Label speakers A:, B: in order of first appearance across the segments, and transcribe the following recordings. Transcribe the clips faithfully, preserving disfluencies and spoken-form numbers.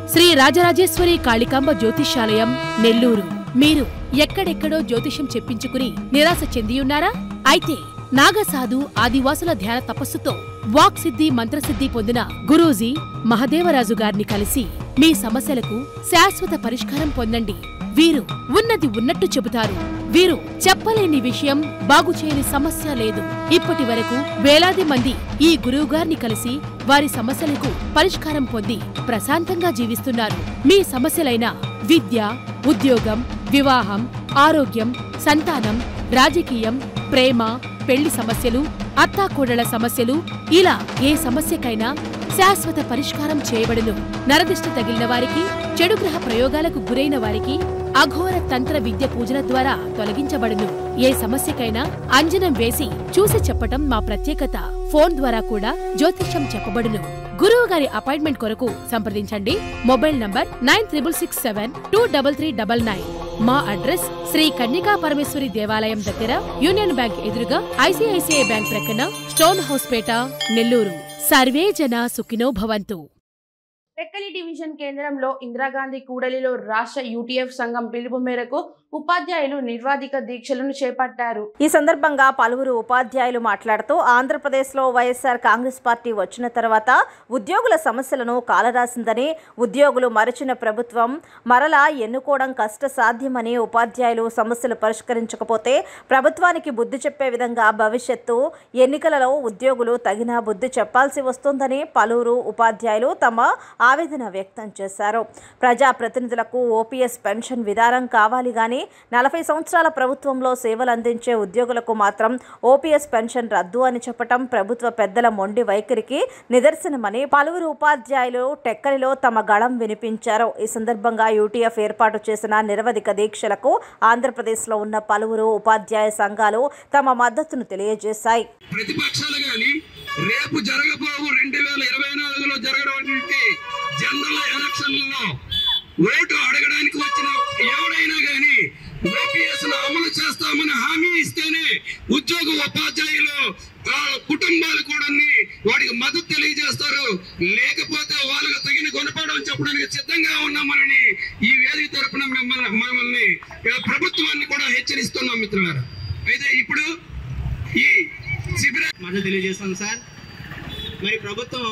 A: శ్రీ రాజరాజేశ్వరి కాళికాంబ జ్యోతిష్యాలయం నెల్లూరు. మీరు ఎక్కడెక్కడో జ్యోతిషం చెప్పించుకుని నిరాశ చెందియున్నారా? అయితే నాగసాధు ఆదివాసుల ధ్యాన తపస్సుతో వాక్ సిద్ధి మంత్రసిద్ధి పొందిన గురూజీ మహదేవరాజు గారిని కలిసి మీ సమస్యలకు శాశ్వత పరిష్కారం పొందండి. వీరు ఉన్నది ఉన్నట్టు చెబుతారు. వీరు చెప్పలేని విషయం, బాగుచేయని సమస్య లేదు. ఇప్పటి వరకు వేలాది మంది ఈ గురువుగారిని కలిసి వారి సమస్యలకు పరిష్కారం పొంది ప్రశాంతంగా జీవిస్తున్నారు. మీ సమస్యలైన విద్య, ఉద్యోగం, వివాహం, ఆరోగ్యం, సంతానం, రాజకీయం, ప్రేమ, పెళ్లి సమస్యలు, అత్తాకోడళ్ల సమస్యలు, ఇలా ఏ సమస్యకైనా శాశ్వత పరిష్కారం చేయబడును. నరదిష్టి తగిలిన వారికి, చెడు గ్రహ ప్రయోగాలకు గురైన వారికి అఘోర తంత్ర విద్య పూజల ద్వారా తొలగించబడును. ఏ సమస్యకైనా అంజనం వేసి చూసి చెప్పటం మా ప్రత్యేకత. ఫోన్ ద్వారా కూడా జ్యోతిష్యం చెప్పబడును. గురువు గారి అపాయింట్మెంట్ కొరకు సంప్రదించండి. Mobile number nine triple six seven two double three double nine. మా అడ్రస్ శ్రీ కన్యకా పరమేశ్వరి దేవాలయం దగ్గర, యూనియన్ బ్యాంక్ ఎదురుగా, ఐసిఐసిఐ బ్యాంక్ ప్రక్కన, స్టోన్ హౌస్ పేట, నెల్లూరు. సర్వే జన సుఖినో భవంతు.
B: టెక్కలి డివిజన్ కేంద్రంలో ఇందిరాగాంధీ కూడలిలో రాష్ట్ర యూటీఎఫ్ సంఘం పిలుపు మేరకు ఉపాధ్యాయులు నిర్వాధిక దీక్షలను చేపట్టారు.
C: ఈ సందర్భంగా పలువురు ఉపాధ్యాయులు మాట్లాడుతూ ఆంధ్రప్రదేశ్లో వైఎస్ఆర్ కాంగ్రెస్ పార్టీ వచ్చిన తర్వాత ఉద్యోగుల సమస్యలను కాలరాసిందని, ఉద్యోగులు మరచిన ప్రభుత్వం మరలా ఎన్నుకోవడం కష్టసాధ్యమని, ఉపాధ్యాయులు సమస్యలు పరిష్కరించకపోతే ప్రభుత్వానికి బుద్ధి చెప్పే విధంగా భవిష్యత్తు ఎన్నికలలో ఉద్యోగులు తగిన బుద్ధి చెప్పాల్సి వస్తుందని పలువురు ఉపాధ్యాయులు తమ ఆవేదన వ్యక్తం చేశారు. ప్రజాప్రతినిధులకు ఓపీఎస్ పెన్షన్ విధానం కావాలి గాని నలభై సంవత్సరాల ప్రభుత్వంలో సేవలు అందించే ఉద్యోగులకు మాత్రం ఓపీఎస్ పెన్షన్ రద్దు అని చెప్పటం ప్రభుత్వ పెద్దల మొండి వైఖరికి నిదర్శనమని పలువురు ఉపాధ్యాయులు టెక్కలిలో తమ గళం వినిపించారు. ఈ సందర్భంగా యూటీఎఫ్ ఏర్పాటు చేసిన నిరవధిక దీక్షలకు ఆంధ్రప్రదేశ్లో ఉన్న పలువురు ఉపాధ్యాయ సంఘాలు తమ మద్దతును తెలియజేశాయి.
D: ప్రతిపక్షాలు గాని రేపు జరగబోవు రెండు వేల ఇరవై నాలుగులో జరగడానికి జనరల్ ఎలక్షన్లలో ఓటు అడగడానికి వచ్చిన ఎవరైనా గాని ఓపీఎస్ అమలు చేస్తామని హామీ ఇస్తేనే ఉద్యోగ ఉపాధ్యాయులు కుటుంబాలు కూడా వాడికి మద్దతు తెలియజేస్తారు. లేకపోతే వాళ్ళకు తగిన గుణపాఠం చెప్పడానికి సిద్ధంగా ఉన్నామని ఈ వేదిక తరపున మిమ్మల్ని మమ్మల్ని ప్రభుత్వాన్ని కూడా హెచ్చరిస్తున్నాం మిత్రులారా. అయితే ఇప్పుడు ఈ శిబిరం
E: మద్దతు తెలియజేస్తాం సార్. మరి ప్రభుత్వం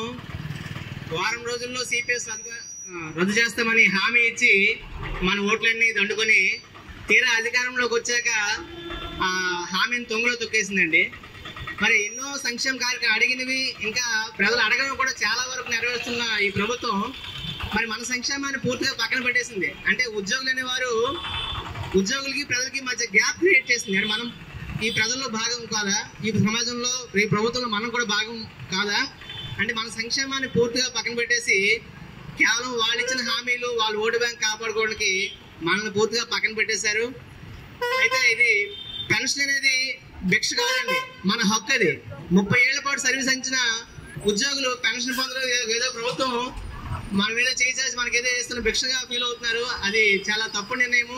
E: వారం రోజుల్లో సిపిఎస్ రద్దు చేస్తామని హామీ ఇచ్చి మన ఓట్లన్నీ దండుకొని తీరా అధికారంలోకి వచ్చాక ఆ హామీని తొంగలో తొక్కేసిందండి. మరి ఎన్నో సంక్షేమ కార్యక్రమాలు అడిగినవి ఇంకా ప్రజలు అడగడం కూడా చాలా వరకు నెరవేరుస్తున్న ఈ ప్రభుత్వం మరి మన సంక్షేమాన్ని పూర్తిగా పక్కన పెట్టేసింది. అంటే ఉద్యోగులు అనేవారు ఉద్యోగులకి ప్రజలకి మధ్య గ్యాప్ క్రియేట్ చేసింది. అంటే మనం ఈ ప్రజల్లో భాగం కాదా, ఈ సమాజంలో ఈ ప్రభుత్వంలో మనం కూడా భాగం కాదా అంటే మన సంక్షేమాన్ని పూర్తిగా పక్కన పెట్టేసి కేవలం వాళ్ళు ఇచ్చిన హామీలు, వాళ్ళ ఓటు బ్యాంక్ కాపాడుకోవడానికి మనల్ని పూర్తిగా పక్కన పెట్టేశారు. అయితే ఇది పెన్షన్ అనేది భిక్ష కాదండి, మన హక్కు. అది ముప్పై ఏళ్ల పాటు సర్వీస్ అందించిన ఉద్యోగులు పెన్షన్ పొందడం ఏదో ప్రభుత్వం మన మీద చేసేసి మనకి ఏదో చేస్తున్న భిక్షగా ఫీల్ అవుతున్నారు. అది చాలా తప్పు నిర్ణయము.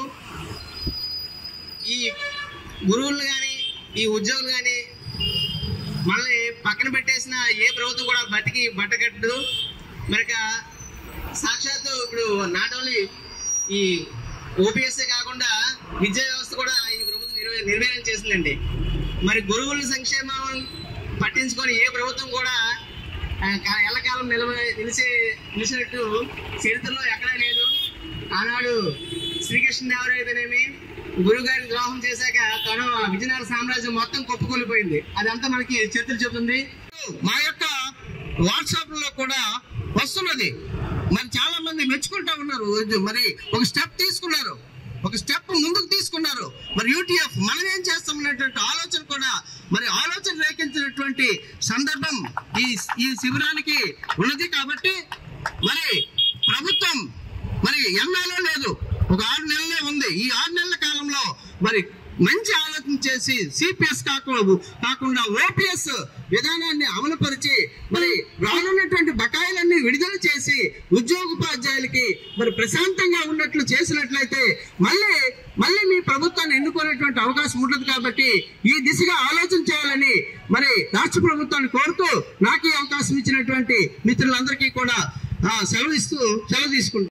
E: ఈ గురువులు కానీ ఈ ఉద్యోగులు కానీ మనల్ని పక్కన పెట్టేసిన ఏ ప్రభుత్వం కూడా బతికి బట్టకట్టదు. మరి సాక్షాత్తు ఇప్పుడు నాట్ ఓన్లీ ఈ ఓపీఎస్ఏ కాకుండా విద్యా వ్యవస్థ కూడా ఈ ప్రభుత్వం నిర్వే నిర్వీర్యం చేసిందండి. మరి గురువుల సంక్షేమం పట్టించుకొని ఏ ప్రభుత్వం కూడా ఎల్లకాలం నిలవ నిలిచే నిలిచినట్టు చరిత్రలో ఎక్కడా లేదు. ఆనాడు శ్రీకృష్ణదేవరాయనేమి గురుగారికి ద్రోహం చేశాక తను విజయనగర సామ్రాజ్యం మొత్తం కొప్పుకొలిపోయింది. అదంతా మనకి చరిత్ర చెబుతుంది.
D: మా యొక్క వాట్సాప్ లో కూడా వస్తున్నది. మరి చాలా మంది మెచ్చుకుంటా ఉన్నారు. మరి ఒక స్టెప్ తీసుకున్నారు, ఒక స్టెప్ ముందుకు తీసుకున్నారు. మరి యూటీఎఫ్ మనం ఏం చేస్తామనేటువంటి ఆలోచన కూడా మరి ఆలోచన రేకించినటువంటి సందర్భం ఈ ఈ శిబిరానికి ఉన్నది. కాబట్టి మరి ప్రభుత్వం మరి ఎన్నాలో లేదు, ఒక ఆరు నెలలే ఉంది. ఈ ఆరు నెలల కాలంలో మరి మంచి ఆలోచన చేసి సిపిఎస్ కాకుండా కాకుండా ఓపీఎస్ విధానాన్ని అమలుపరిచి మరి రానున్నటువంటి బకాయిలన్నీ విడుదల చేసి ఉద్యోగోపాధ్యాయులకి మరి ప్రశాంతంగా ఉన్నట్లు చేసినట్లయితే మళ్ళీ మళ్ళీ మీ ప్రభుత్వాన్ని ఎన్నుకునేటువంటి అవకాశం ఉంటుంది. కాబట్టి ఈ దిశగా ఆలోచన చేయాలని మరి రాష్ట్ర ప్రభుత్వాన్ని కోరుతూ నాకు ఈ అవకాశం ఇచ్చినటువంటి మిత్రులందరికీ కూడా సెలవు ఇస్తూ సెలవు తీసుకుంటాను.